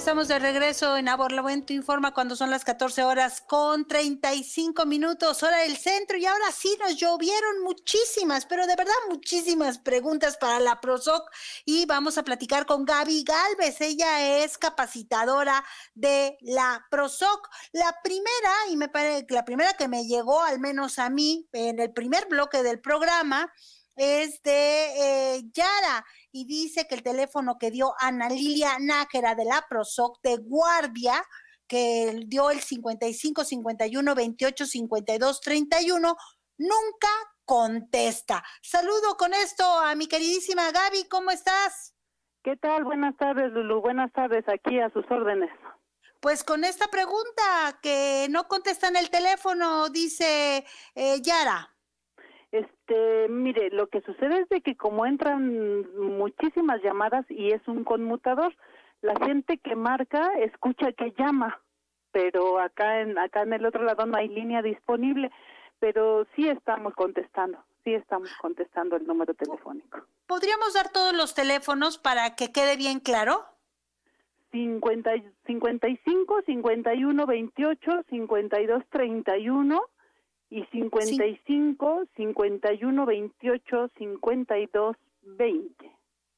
Estamos de regreso en Aborlamento Informa cuando son las 14 horas con 35 minutos, hora del centro, y ahora sí nos llovieron muchísimas, pero de verdad muchísimas preguntas para la PROSOC y vamos a platicar con Gaby Gálvez. Ella es capacitadora de la PROSOC. La primera, y me parece que la primera que me llegó, al menos a mí, en el primer bloque del programa, es de Yara, y dice que el teléfono que dio Ana Lilia Nájera de la PROSOC de guardia, que dio el 55 51 28 52 31, nunca contesta. Saludo con esto a mi queridísima Gaby, ¿cómo estás? ¿Qué tal? Buenas tardes, Lulu. Buenas tardes, aquí a sus órdenes. Pues con esta pregunta, que no contestan el teléfono, dice Yara. Mire, lo que sucede es de que como entran muchísimas llamadas y es un conmutador, la gente que marca escucha que llama, pero acá en el otro lado no hay línea disponible, pero sí estamos contestando el número telefónico. ¿Podríamos dar todos los teléfonos para que quede bien claro? 55 51 28 52 31 y 55 51 28 52 20.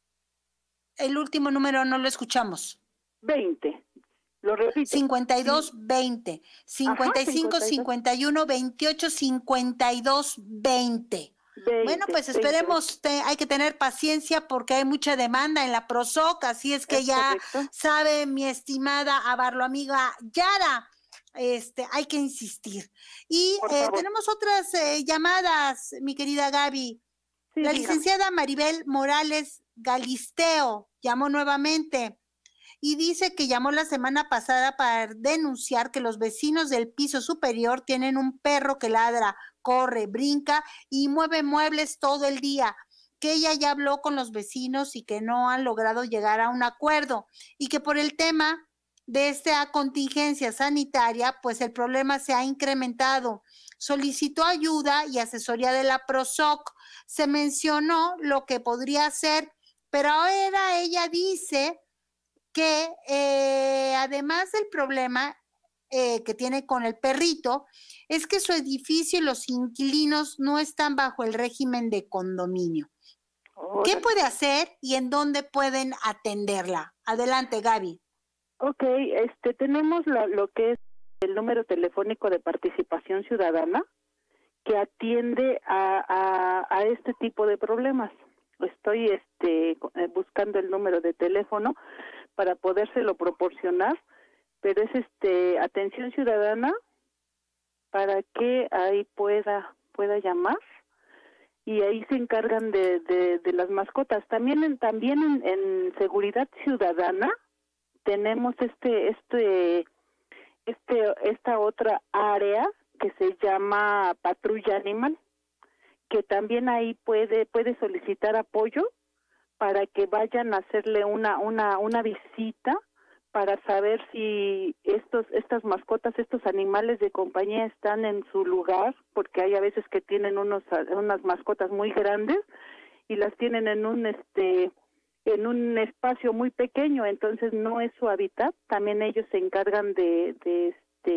El último número no lo escuchamos. 20. Lo repito. 52 20. 55 51 28 52 20. Bueno, pues esperemos, hay que tener paciencia porque hay mucha demanda en la PROSOC, así es que ya sabe mi estimada amiga Yara, hay que insistir. Y tenemos otras llamadas, mi querida Gaby. Sí, la licenciada Maribel Morales Galisteo llamó nuevamente y dice que llamó la semana pasada para denunciar que los vecinos del piso superior tienen un perro que ladra, corre, brinca y mueve muebles todo el día, que ella ya habló con los vecinos y que no han logrado llegar a un acuerdo y que por el tema de esta contingencia sanitaria, pues el problema se ha incrementado. Solicitó ayuda y asesoría de la PROSOC. Se mencionó lo que podría hacer, pero ahora ella dice que además del problema que tiene con el perrito, es que su edificio y los inquilinos no están bajo el régimen de condominio. ¿Qué puede hacer y en dónde pueden atenderla? Adelante, Gaby. Ok, tenemos lo que es el número telefónico de participación ciudadana que atiende a este tipo de problemas. Estoy buscando el número de teléfono para podérselo proporcionar, pero es atención ciudadana para que ahí pueda llamar y ahí se encargan de las mascotas. También en seguridad ciudadana tenemos esta otra área que se llama patrulla animal, que también ahí puede solicitar apoyo para que vayan a hacerle una visita para saber si estas mascotas, estos animales de compañía están en su lugar, porque hay a veces que tienen unas mascotas muy grandes y las tienen en un espacio muy pequeño, entonces no es su hábitat. También ellos se encargan de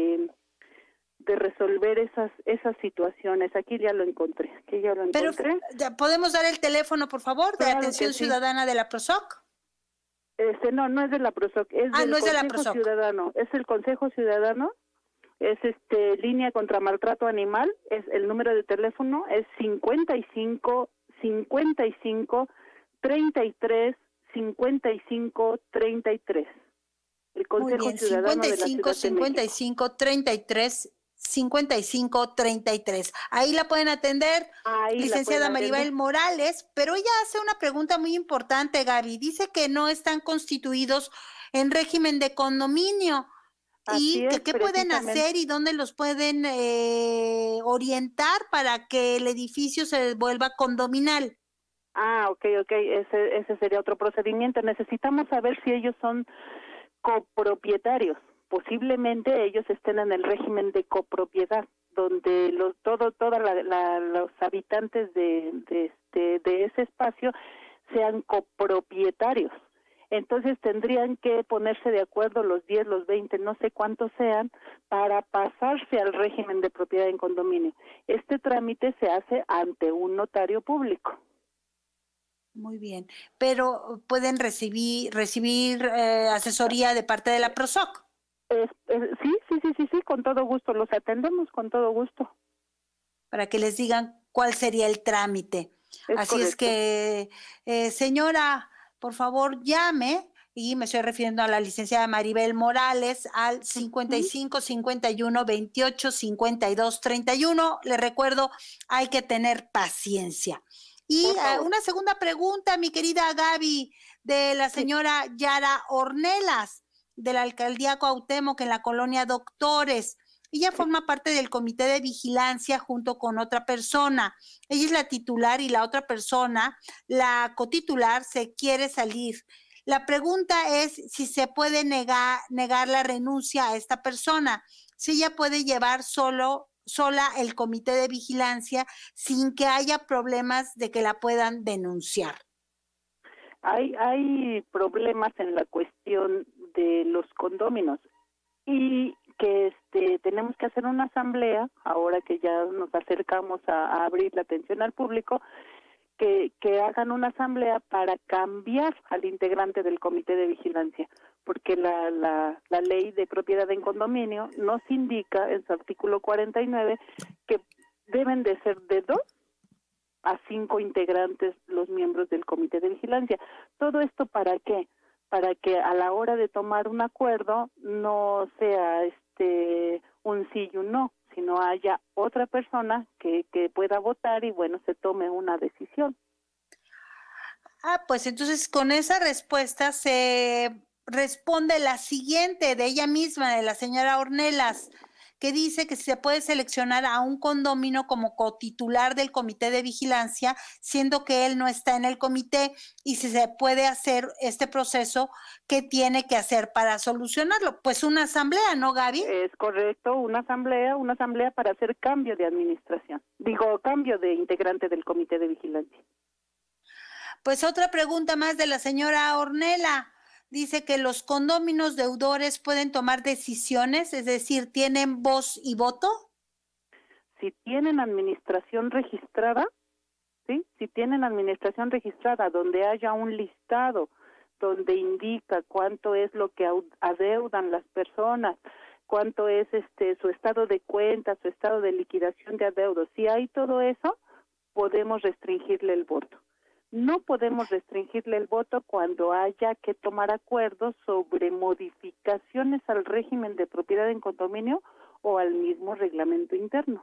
resolver esas situaciones. Aquí ya lo encontré. Pero ¿podemos dar el teléfono, por favor, de atención ciudadana de la PROSOC? No es de la PROSOC, es del Consejo Ciudadano. Es el Consejo Ciudadano. Es línea contra maltrato animal. Es el número de teléfono es 55 55 33 55 33. El Consejo Ciudadano 55 55 33 55 33. Ahí la pueden atender, licenciada Maribel Morales, pero ella hace una pregunta muy importante, Gaby. Dice que no están constituidos en régimen de condominio. Y qué pueden hacer y dónde los pueden orientar para que el edificio se vuelva condominal. Ok, ese sería otro procedimiento. Necesitamos saber si ellos son copropietarios. Posiblemente ellos estén en el régimen de copropiedad, donde los habitantes de ese espacio sean copropietarios. Entonces tendrían que ponerse de acuerdo los 10, los 20, no sé cuántos sean, para pasarse al régimen de propiedad en condominio. Este trámite se hace ante un notario público. Muy bien, pero pueden recibir asesoría de parte de la PROSOC. Sí, con todo gusto, los atendemos con todo gusto. Para que les digan cuál sería el trámite. Así correcto. Es que, señora, por favor, llame, y me estoy refiriendo a la licenciada Maribel Morales, al 55 51 28 52 31. Le recuerdo, hay que tener paciencia. Y una segunda pregunta, mi querida Gaby, de la señora Yara Ornelas, de la alcaldía Cuauhtémoc, en la colonia Doctores. Ella forma parte del comité de vigilancia junto con otra persona. Ella es la titular y la otra persona, la cotitular, se quiere salir. La pregunta es si se puede negar la renuncia a esta persona, si ella puede llevar sola el comité de vigilancia sin que haya problemas de que la puedan denunciar. Hay problemas en la cuestión de los condóminos y que tenemos que hacer una asamblea, ahora que ya nos acercamos a abrir la atención al público, que hagan una asamblea para cambiar al integrante del comité de vigilancia, porque la ley de propiedad en condominio nos indica en su artículo 49 que deben de ser de 2 a 5 integrantes los miembros del comité de vigilancia. ¿Todo esto para qué? Para que a la hora de tomar un acuerdo no sea un sí y un no, sino haya otra persona que pueda votar y bueno, se tome una decisión. Pues entonces con esa respuesta se responde la siguiente de ella misma, de la señora Ornelas, que dice que se puede seleccionar a un condomino como cotitular del comité de vigilancia, siendo que él no está en el comité, y si se puede hacer este proceso, ¿qué tiene que hacer para solucionarlo? Pues una asamblea, ¿no, Gaby? Es correcto, una asamblea para hacer cambio de administración, cambio de integrante del comité de vigilancia. Pues otra pregunta más de la señora Ornella. Dice que los condóminos deudores pueden tomar decisiones, es decir, ¿tienen voz y voto? Si tienen administración registrada, ¿sí? Si tienen administración registrada donde haya un listado donde indica cuánto es lo que adeudan las personas, cuánto es su estado de cuenta, su estado de liquidación de adeudos, si hay todo eso, podemos restringirle el voto. No podemos restringirle el voto cuando haya que tomar acuerdos sobre modificaciones al régimen de propiedad en condominio o al mismo reglamento interno.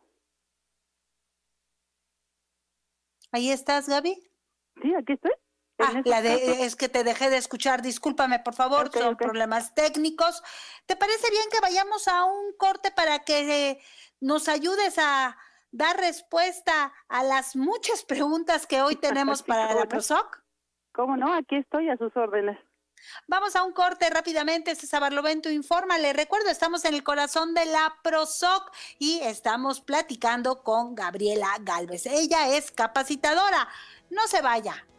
¿Ahí estás, Gaby? Sí, aquí estoy. Es que te dejé de escuchar, discúlpame, por favor, son problemas técnicos. ¿Te parece bien que vayamos a un corte para que nos ayudes a dar respuesta a las muchas preguntas que hoy tenemos para la PROSOC? ¿Cómo no? Aquí estoy a sus órdenes. Vamos a un corte rápidamente. César Barlovento informa. Le recuerdo, estamos en el corazón de la PROSOC y estamos platicando con Gabriela Gálvez. Ella es capacitadora. No se vaya.